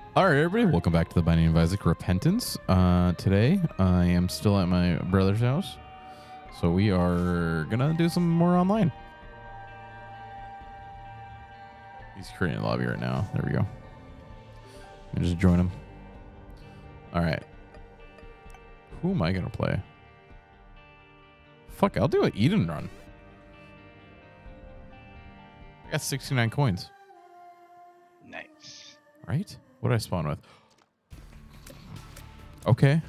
All right, everybody, welcome back to the Binding of Isaac Repentance. Today, I am still at my brother's house, so we are gonna do some more online. He's creating a lobby right now. There we go. Let me just join him. All right. Who am I gonna play? Fuck, I'll do an Eden run. I got 69 coins. Nice. Right? What did I spawn with? Okay.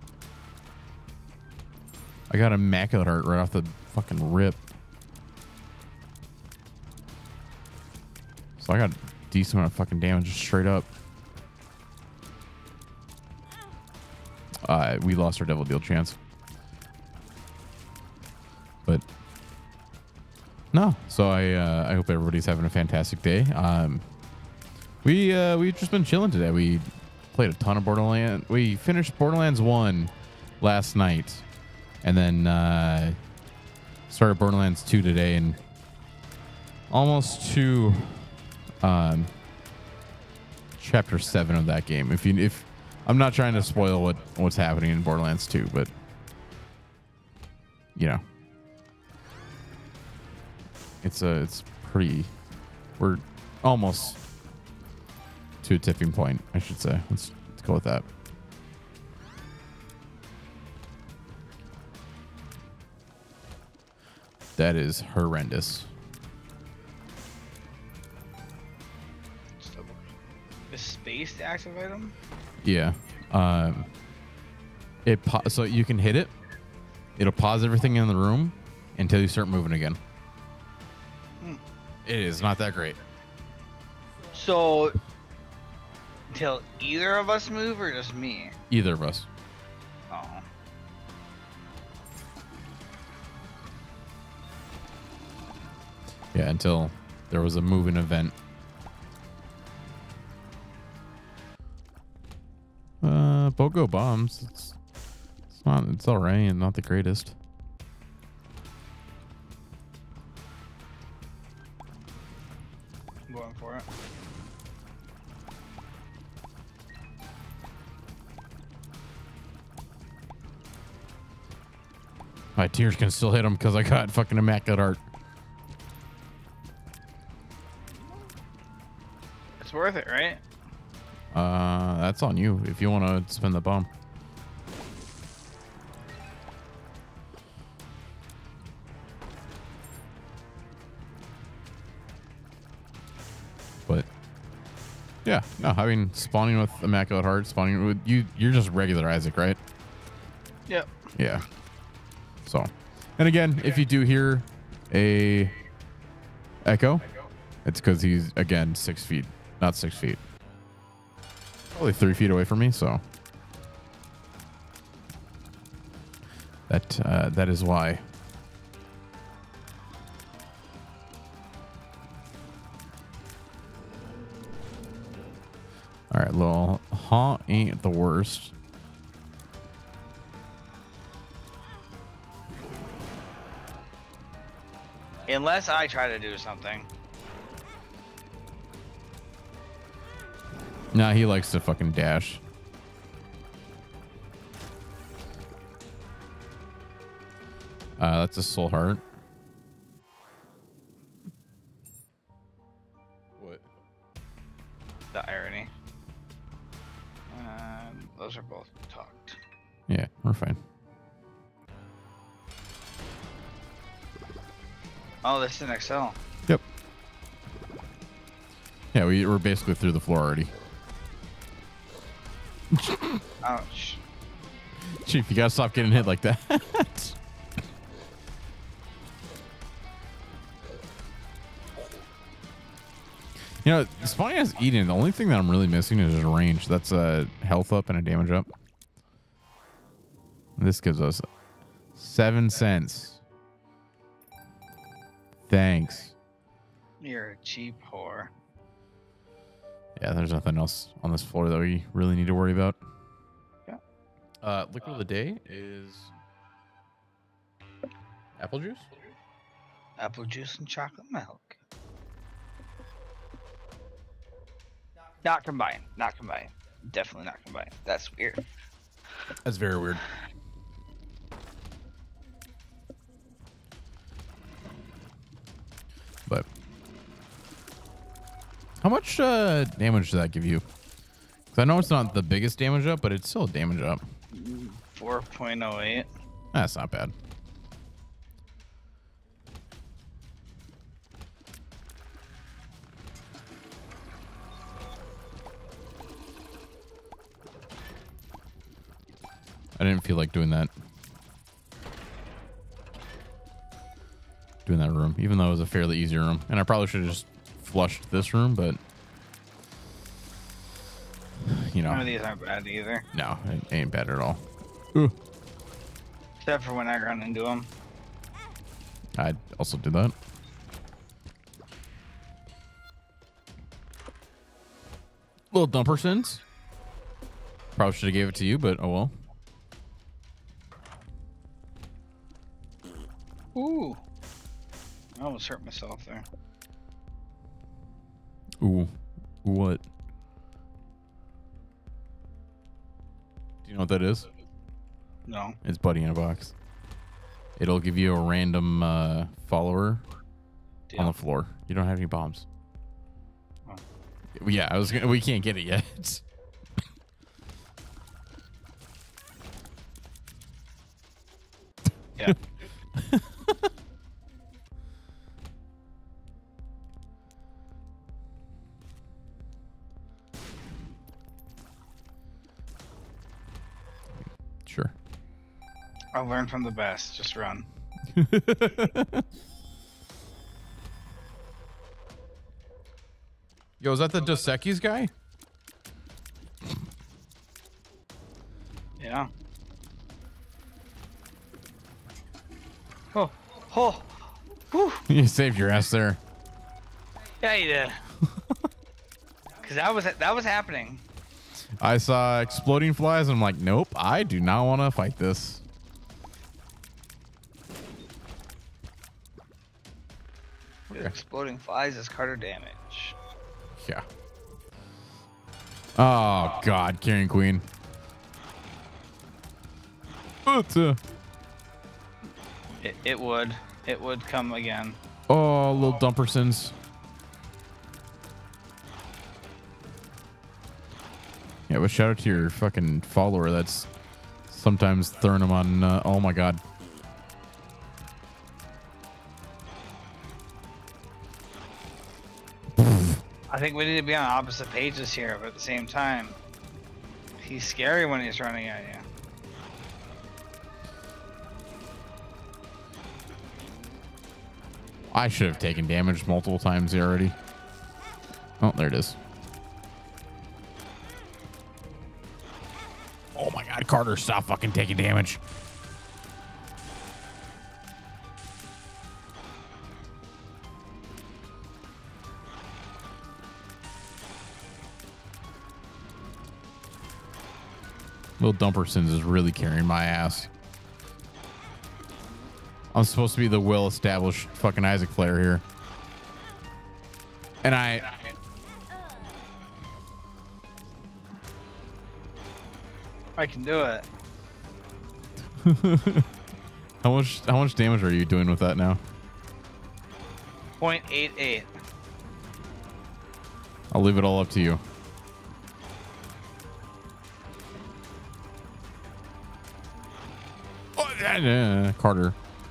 I got Immaculate Heart right off the fucking rip. So I got a decent amount of fucking damage straight up. We lost our Devil Deal chance. But no. So I hope everybody's having a fantastic day. We've just been chilling today. We played a ton of Borderlands. We finished Borderlands 1 last night, and then started Borderlands 2 today, and almost to chapter 7 of that game. If I'm not trying to spoil what's happening in Borderlands 2, but you know, it's pretty. We're almost to a tipping point, I should say. Let's go with that. That is horrendous. The space to activate them? Yeah. So you can hit it. It'll pause everything in the room until you start moving again. It is not that great. So, till either of us move or just me? Either of us. Oh. Yeah, until there was a moving event. BOGO bombs. It's all right and not the greatest. I'm going for it. My tears can still hit them because I got fucking Immaculate Heart. It's worth it, right? That's on you if you want to spin the bomb. But yeah, no, I mean, spawning with Immaculate Heart, spawning with you're just regular Isaac, right? Yep. Yeah. So, and again, if you do hear a echo, it's because he's again 6 feet, not 6 feet. Probably 3 feet away from me, so that is why. All right, little huh ain't the worst. Unless I try to do something. Nah, he likes to fucking dash. That's a soul heart. What? The irony. Those are both tucked. Yeah, we're fine. Oh, this is an XL. Yep. Yeah, we're basically through the floor already. Ouch. Chief, you gotta stop getting hit like that. You know, spawning as Eden, the only thing that I'm really missing is a range. That's a health up and a damage up. This gives us 7 cents. Thanks. You're a cheap whore. Yeah, there's nothing else on this floor that we really need to worry about. Yeah. Liquid of the day is apple juice. Apple juice and chocolate milk. Not combined. Not combined. Definitely not combined. That's weird. That's very weird. But how much damage does that give you? Because I know it's not the biggest damage up, but it's still a damage up. 4.08. That's not bad. I didn't feel like doing that. Doing that room, even though it was a fairly easy room. And I probably should have just flushed this room, but you know. None of these aren't bad either. No, it ain't bad at all. Ooh. Except for when I run into them. I also did that. Little dumper sins. Probably should have gave it to you, but oh well. Ooh. I almost hurt myself there. Ooh. What? Do you know what that is? No. It's Buddy in a Box. It'll give you a random follower on the floor. You don't have any bombs. Oh. Yeah, we can't get it yet. Yeah. Sure. I'll learn from the best. Just run. Yo, is that the Dos Equis guy? Yeah. Oh. Oh. Whew. You saved your ass there. Yeah, you did. Because that was happening. I saw exploding flies and I'm like, nope, I do not want to fight this. Okay. Exploding flies is Carter damage. Yeah. Oh God, Carrying Queen. It would come again. Oh, little Dumpersons. Yeah, but shout out to your fucking follower that's sometimes throwing them on. Oh my God. I think we need to be on opposite pages here, but at the same time, he's scary when he's running at you. I should have taken damage multiple times here already. Oh, there it is. Oh my God, Carter, stop fucking taking damage. Little Dumpersons is really carrying my ass. I'm supposed to be the well-established fucking Isaac player here. And I can do it. How much damage are you doing with that now? 0.88. I'll leave it all up to you. Oh, Carter.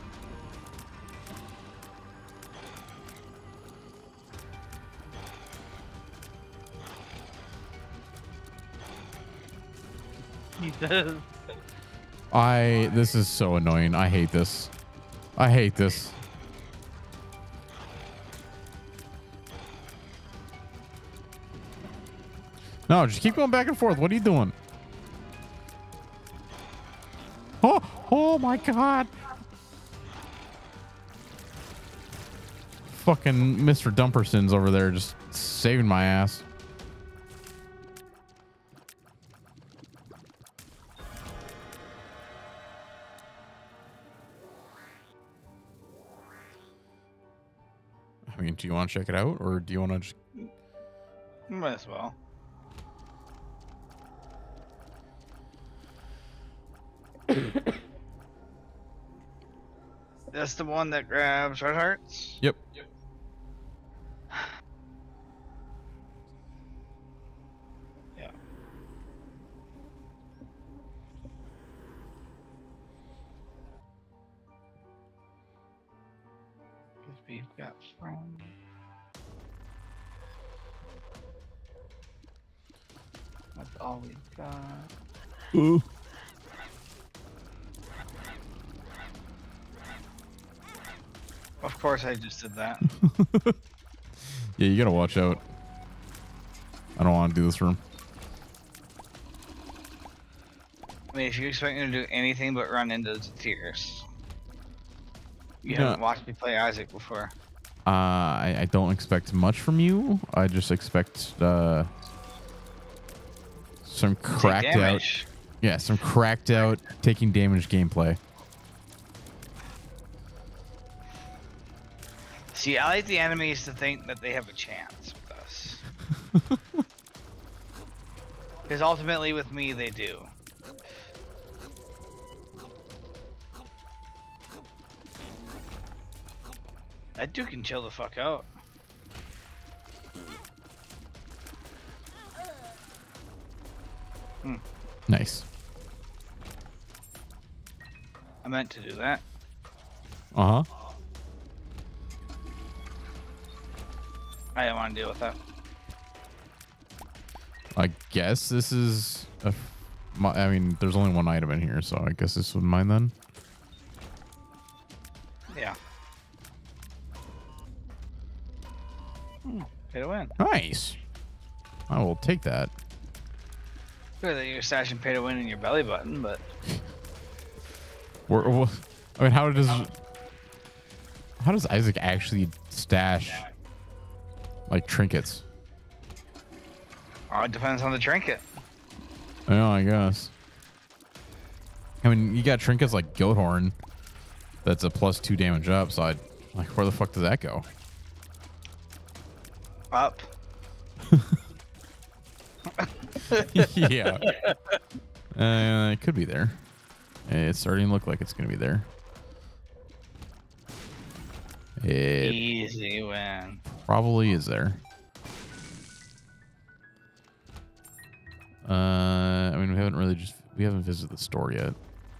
He does. This is so annoying. I hate this. I hate this. No, just keep going back and forth. What are you doing? Oh my God. Fucking Mr. Dumpersons over there just saving my ass. I mean, do you want to check it out or do you want to just... Might as well. That's the one that grabs red hearts? Yep. Yeah. Because we've got friends. That's all we've got. Ooh. Of course I just did that. Yeah, you gotta watch out. I don't want to do this room. I mean, if you expect me to do anything but run into the tears. You haven't watched me play Isaac before. I don't expect much from you. I just expect some cracked out. Yeah, some cracked out taking damage gameplay. See, I like the enemies to think that they have a chance with us. Because ultimately with me, they do. That dude can chill the fuck out. Nice. I meant to do that. Uh-huh. I didn't want to deal with that. I guess this is I mean, there's only one item in here, so I guess this was mine then. Yeah. Pay to win. Nice. I will take that. Good that you're stashing pay to win in your belly button, but I mean, how does Isaac actually stash like trinkets? oh, it depends on the trinket. I know, I guess. I mean, you got trinkets like goat horn. That's a +2 damage up. So I like, where the fuck does that go? Up. Yeah. It could be there. It's starting to look like it's gonna be there. It Easy win. probably is there. I mean, we haven't visited the store yet.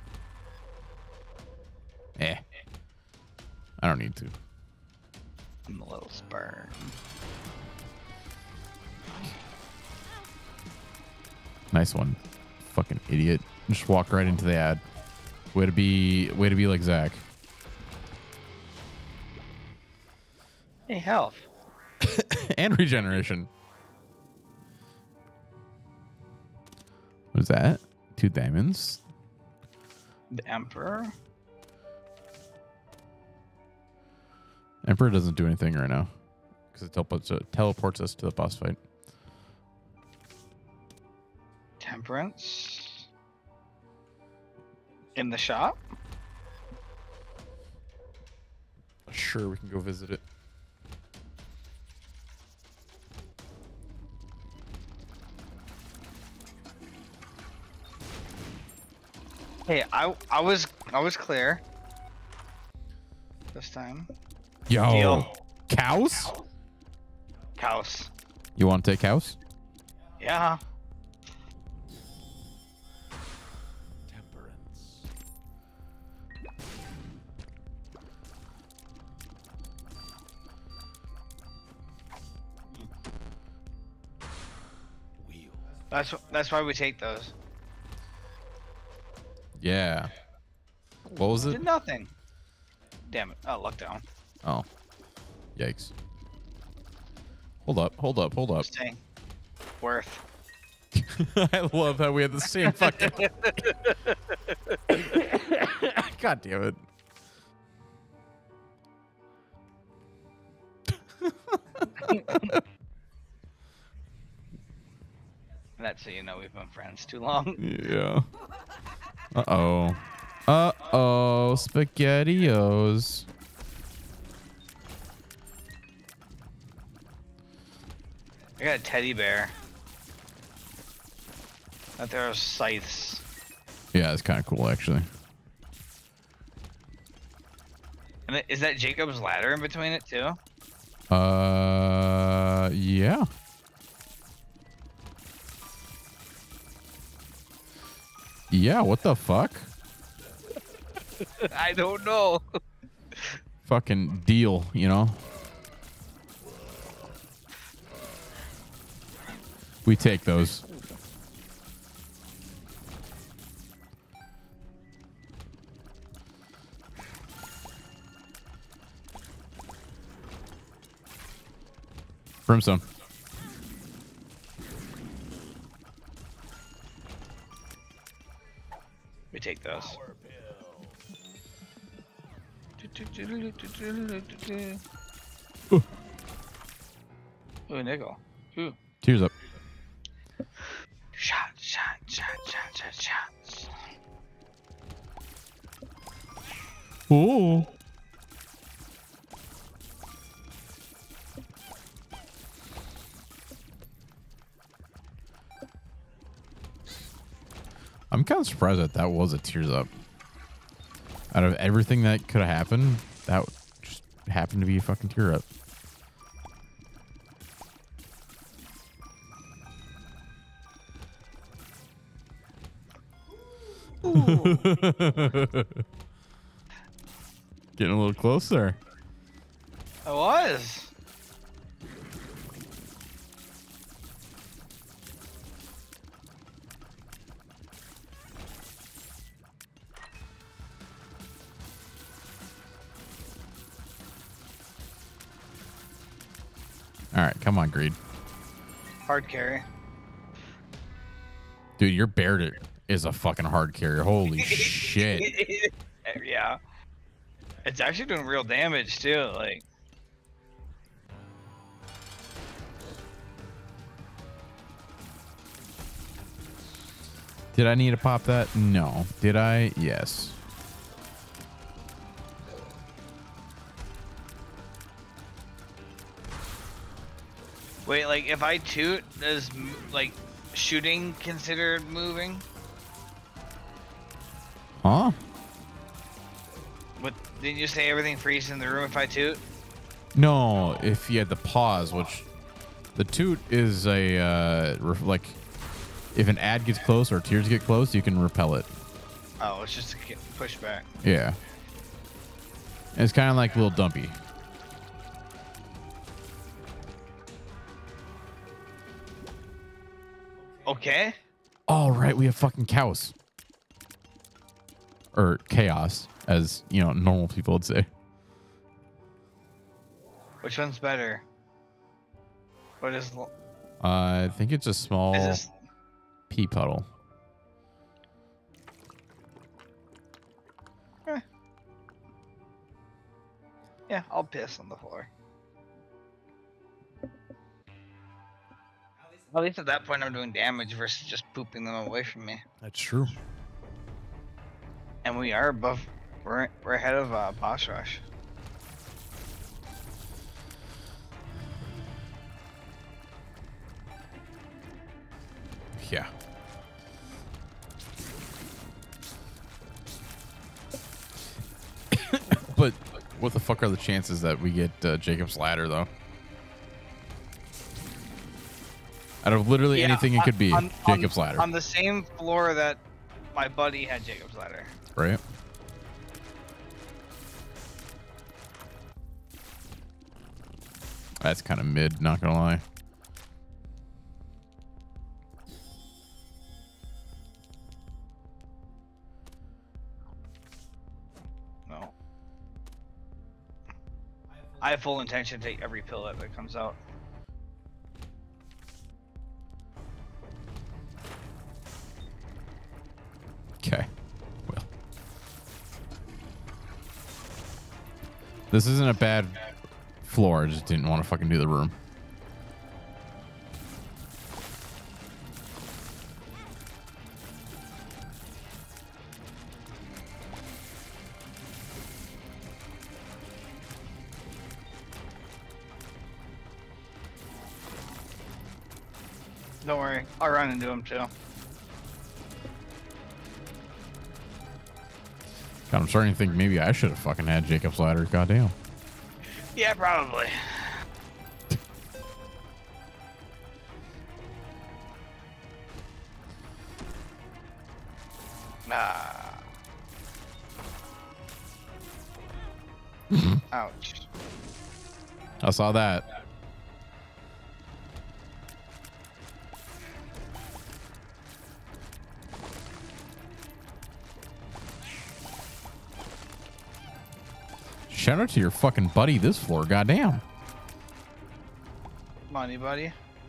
I don't need to. I'm a little spurned. Nice one. Fucking idiot. Just walk right into the ad. Way to be like Zach. Hey, health. And regeneration. What is that? 2 diamonds. The Emperor? Emperor doesn't do anything right now because it teleports us to the boss fight. Temperance? In the shop? Sure, we can go visit it. Hey, I was clear this time. Yo, Deal. cows? Cows. You want to take cows? Yeah. Temperance. That's why we take those. Yeah. What was it? Did nothing. Damn it. Oh, lockdown. Oh. Yikes. Hold up. Staying. Worth. I love how we had the same fucking... God damn it. That's so you know we've been friends too long. Yeah. Uh-oh. Uh-oh. SpaghettiOs. I got a teddy bear. That there are scythes. Yeah, it's kind of cool actually. And is that Jacob's ladder in between it too? Yeah. Yeah, what the fuck? I don't know. Fucking deal, you know? We take those. Brimstone. We take those. Ooh, nickel. Ooh. Tears up. Shot. Ooh. I'm kind of surprised that was a tears up. Out of everything that could have happened, that just happened to be a fucking tear up. Getting a little closer. I was. All right, come on, Greed. Hard carry. Dude, your bear is a fucking hard carrier. Holy shit. Yeah. It's actually doing real damage too, like. Did I need to pop that? No. Did I? Yes. Wait, like if I toot, does like shooting considered moving? Huh? What didn't you say everything freezes in the room if I toot? No, if you had the pause, which the toot is a like if an ad gets close or tears get close, you can repel it. Oh, it's just a pushback. Yeah. It's kind of like a little dumpy. Okay. All right, we have fucking cows. Or chaos, as you know, normal people would say. Which one's better? What is? I think it's a small Is this? pea puddle. Yeah, I'll piss on the floor. At least at that point I'm doing damage versus just pooping them away from me. That's true. And we are above, we're ahead of boss rush. Yeah. But what the fuck are the chances that we get Jacob's ladder though? Out of literally anything it could be, Jacob's ladder. On the same floor that my buddy had Jacob's ladder. Right? That's kind of mid, not gonna lie. No. I have full intention to take every pill that comes out. Okay. Well. This isn't a bad floor. I just didn't want to fucking do the room. Don't worry, I'll run into him too. God, I'm starting to think maybe I should have fucking had Jacob's ladder. Goddamn. Yeah, probably. Ouch. I saw that. Shout out to your fucking buddy this floor. Goddamn. Money, buddy.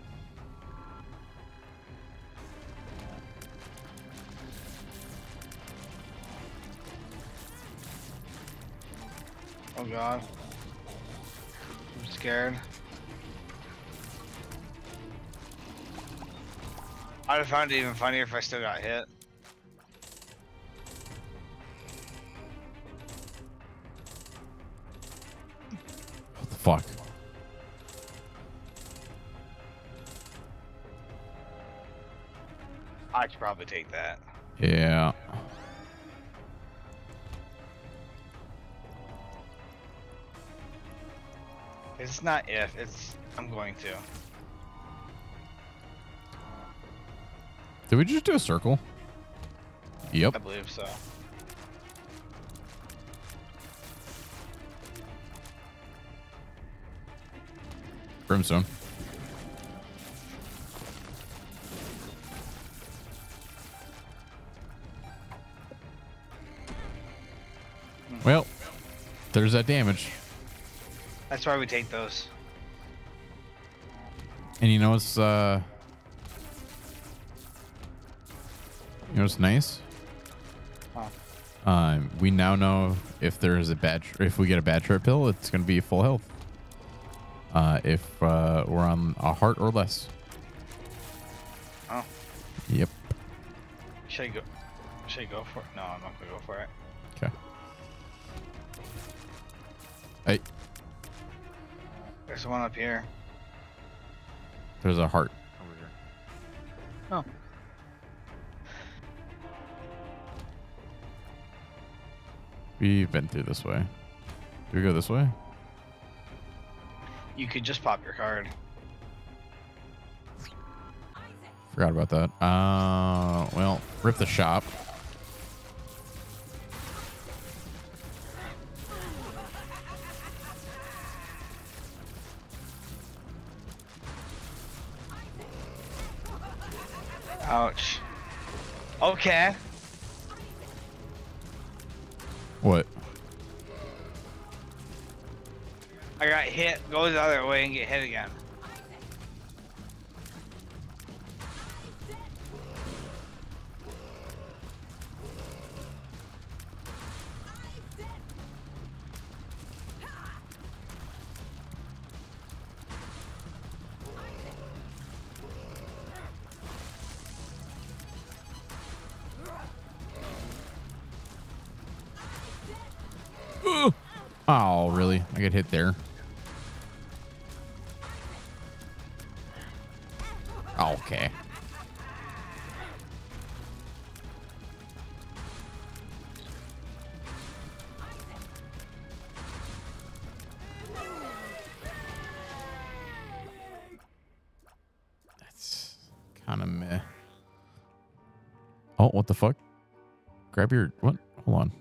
Oh god. I'm scared. I'd have found it even funnier if I still got hit. What the fuck? I should probably take that. Yeah. It's not if, it's I'm going to. Did we just do a circle? Yep. I believe so. Brimstone. Well, there's that damage. That's why we take those. And you know what's nice? Huh. We now know if there's a if we get a bad trip pill, it's going to be full health. If we're on a heart or less. Oh. Yep. Should I go for it? No, I'm not gonna go for it. Okay. Hey, There's one up here. there's a heart. Oh. We've been through this way. Do we go this way? You could just pop your card. Forgot about that. Well, rip the shop. Ouch. Okay. What? I got hit. Go the other way and get hit again. Oh, really? I get hit there. Okay. That's kind of meh. Oh, what the fuck? Grab your... What? Hold on.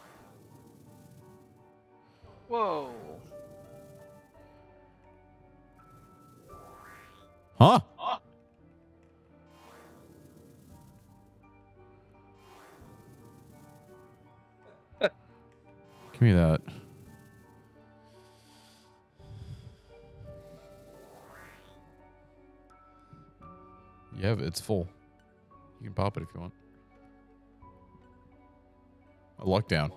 Whoa. Huh? Give me that. Yeah, but it's full. You can pop it if you want. A luck down.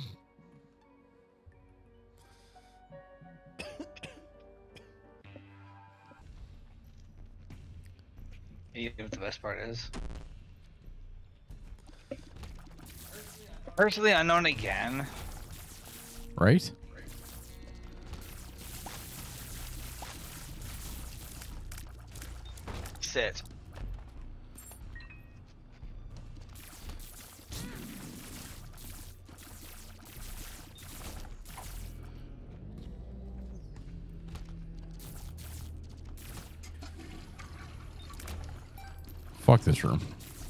You know what the best part is? Personally unknown again. Right? Sit. Fuck this room.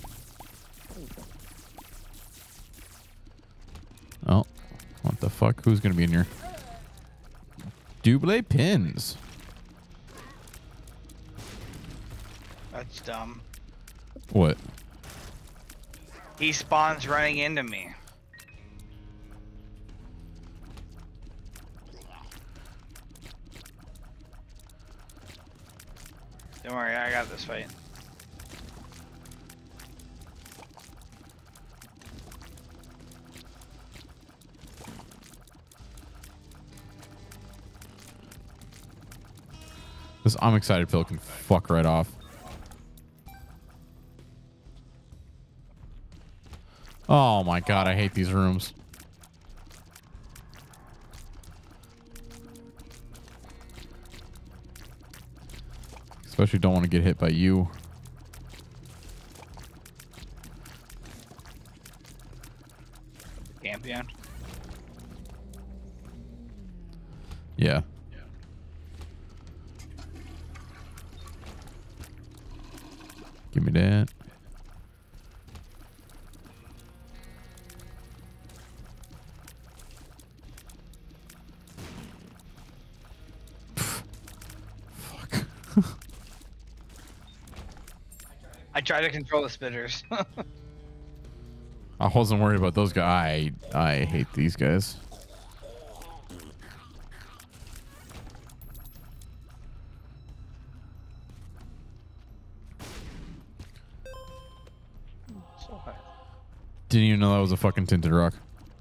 Oh, what the fuck? Who's gonna be in here? Double pins. That's dumb. What? He spawns running into me. Don't worry, I got this fight. This I'm excited Phil can fuck right off. Oh my god, I hate these rooms. Especially don't want to get hit by you. Champion. Yeah. Give me that. Fuck. I try to control the spitters. I wasn't worried about those guys. I hate these guys. So high. Didn't even know that was a fucking tinted rock.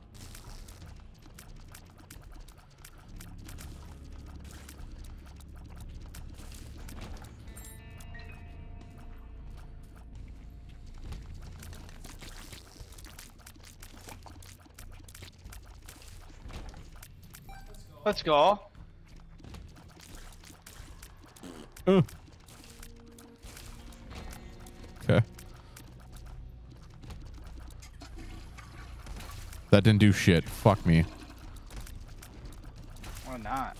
Let's go. Okay. That didn't do shit. Fuck me. Or not.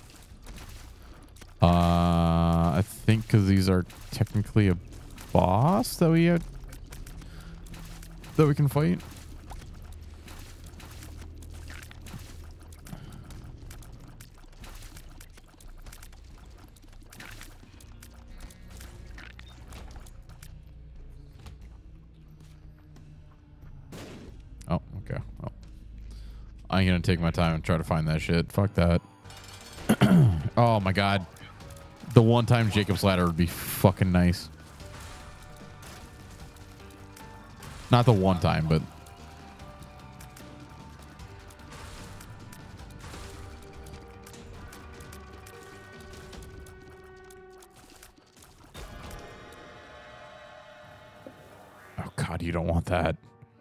I think because these are technically a boss that we can fight. Oh, okay. Well, I'm gonna take my time and try to find that shit. Fuck that. Oh my god. The one time Jacob's ladder would be fucking nice. Not the one time, but oh god, you don't want that.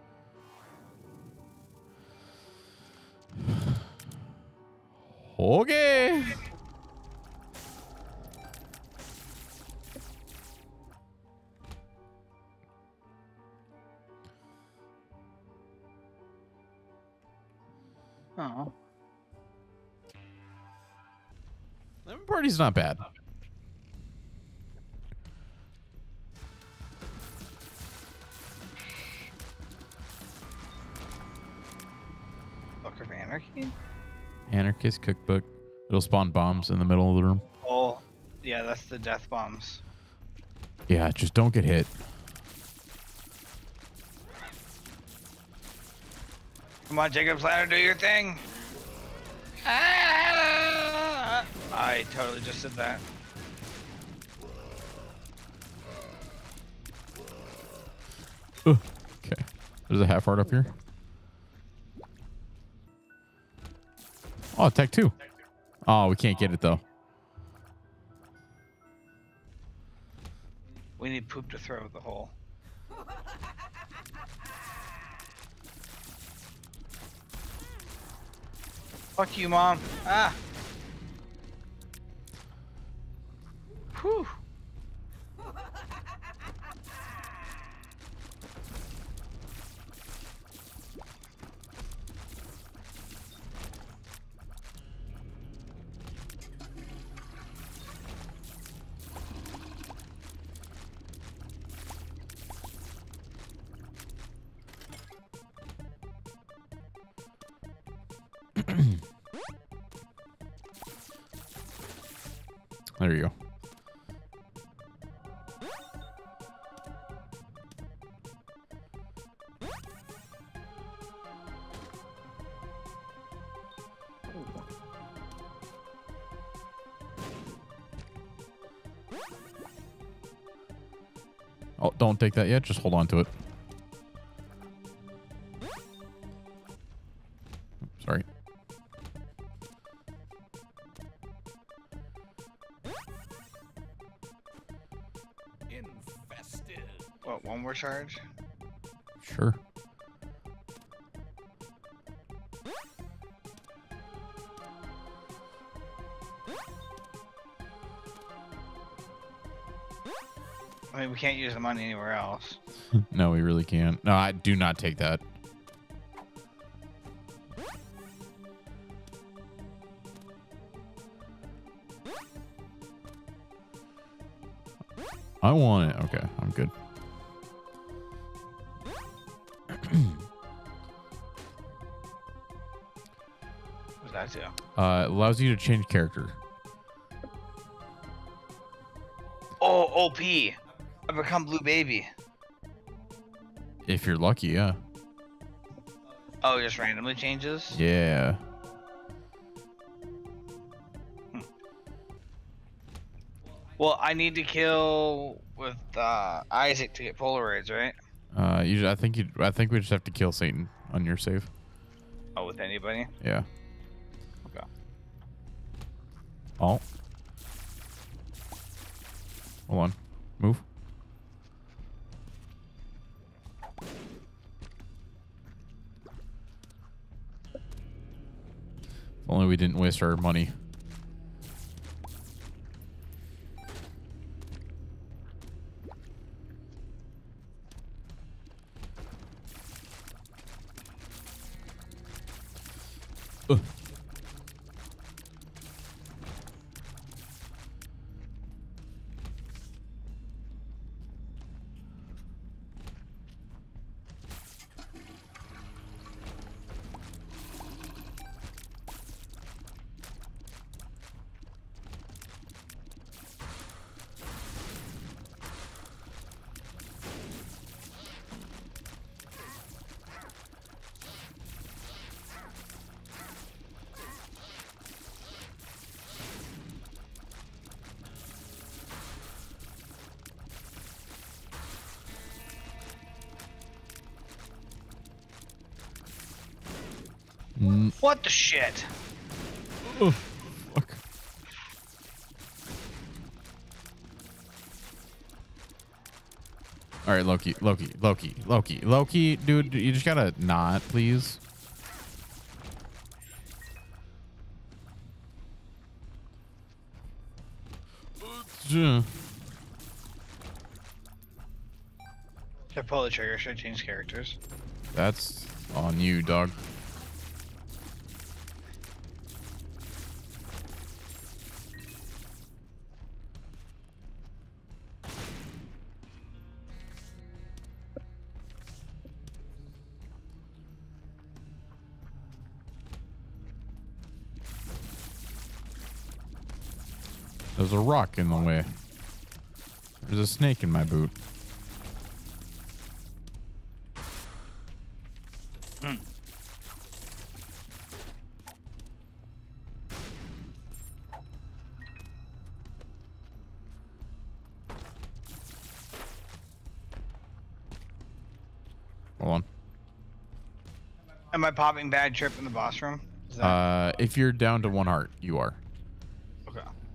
Okay. Oh. Lemon Party's not bad. Book of Anarchy? Anarchist cookbook. It'll spawn bombs in the middle of the room. Oh, yeah, that's the death bombs. Yeah, just don't get hit. Come on, Jacob's Ladder, do your thing. Ah! I totally just did that. Okay. There's a half heart up here. Oh, tech 2. Oh, we can't get it though. We need poop to throw at the hole. Fuck you, Mom. Ah. Whew. There you go. Oh, don't take that yet. Just hold on to it. Sorry. Infested. What, one more charge? Sure. I mean, we can't use the money anywhere else. No, we really can't. No, I do not take that. I want it. Okay, I'm good. What's that do? It allows you to change character. Oh, OP. I become Blue Baby. If you're lucky, yeah. Oh, it just randomly changes? Yeah. Well, I need to kill with Isaac to get Polaroids, right? I think we just have to kill Satan on your save. Oh, with anybody? Yeah. Okay. Oh. Hold on. Move. If only we didn't waste our money. Ugh. What the shit? Oh, fuck. All right, Loki, dude, you just gotta not, please. Should I pull the trigger? Should I change characters? That's on you, dog. There's a rock in the way. There's a snake in my boot. Hold on. Am I popping bad trip in the boss room? Is that... If you're down to 1 heart, you are. Okay.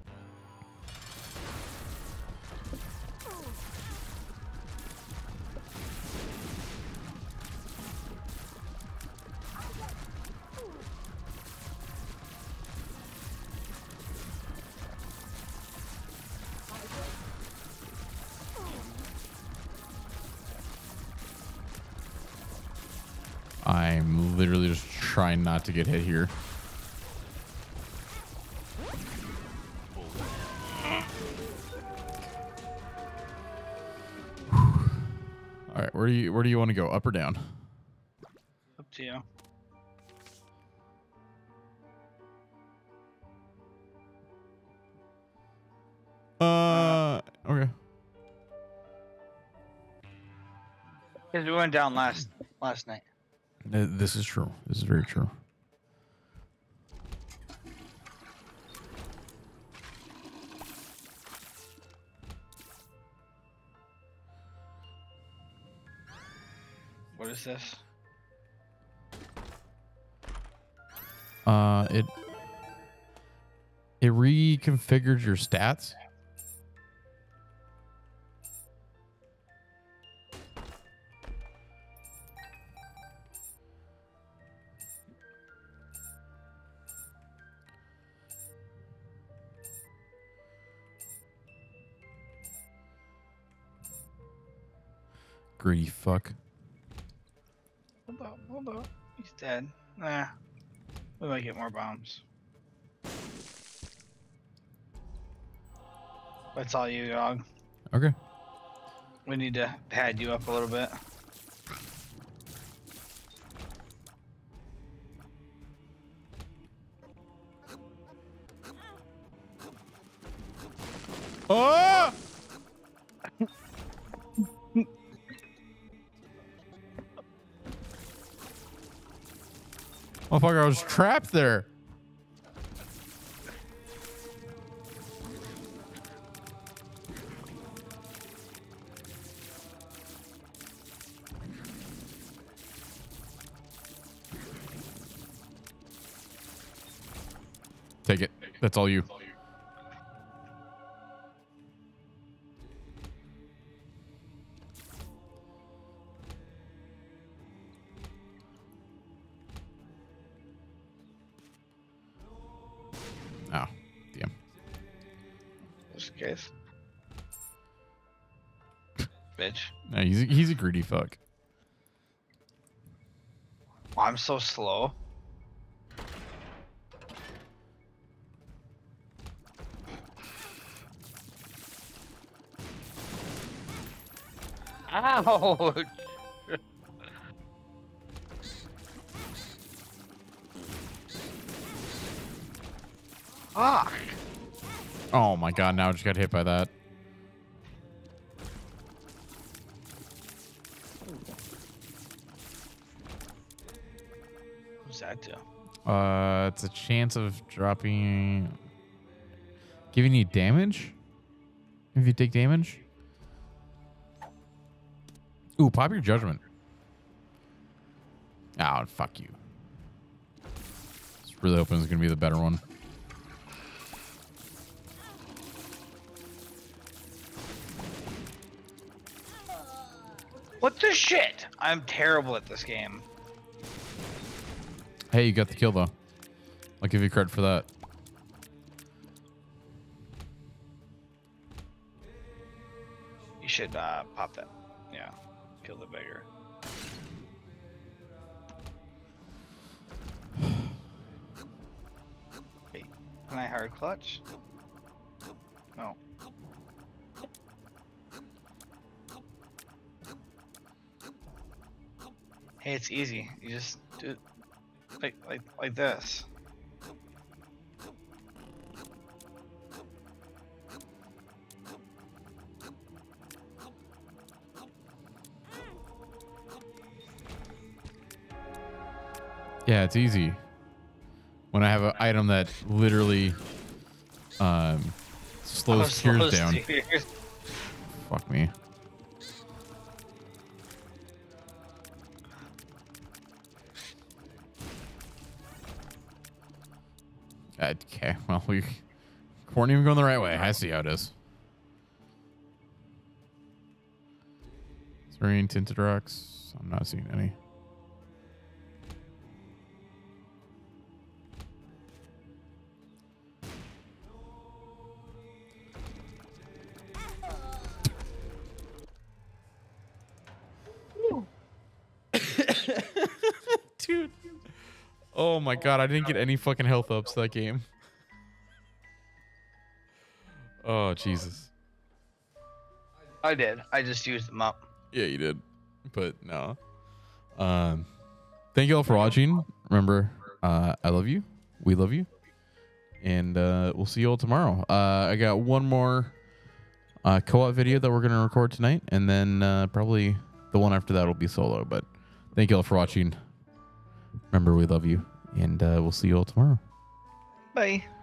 I'm literally just trying not to get hit here. All right, where do you want to go? Up or down? Up to you. Okay. Because we went down last night. This is true. This is very true. What is this? It reconfigured your stats. Greedy fuck. Hold up. He's dead. Nah. We might get more bombs. That's all you, dog. Okay. We need to pad you up a little bit. Oh! Motherfucker, I was trapped there. Take it. That's all you. Oh, damn. Just in case. Bitch. No, he's a greedy fuck. Oh, I'm so slow. Ouch! Fuck! Oh my god, now I just got hit by that. What's that do? It's a chance of dropping... Giving you damage? If you take damage? Ooh, pop your judgment. Oh, fuck you. Just really hoping it's going to be the better one. What the shit? I'm terrible at this game. Hey, you got the kill, though. I'll give you credit for that. You should pop that. Yeah. Kill the beggar. Hey, can I hard clutch? No. Hey, it's easy. You just do it like this. Yeah, it's easy. When I have an item that literally slows tears down. Fuck me. Okay, well, we weren't even going the right way. I see how it is. Is there any tinted rocks? I'm not seeing any. Dude. Oh my god, I didn't get any fucking health ups that game. Oh, Jesus. I did. I just used them up. Yeah, you did. But no. Thank you all for watching. Remember, I love you. We love you. And we'll see you all tomorrow. I got one more co-op video that we're going to record tonight. And then probably the one after that will be solo. But thank you all for watching. Remember, we love you. And we'll see you all tomorrow. Bye.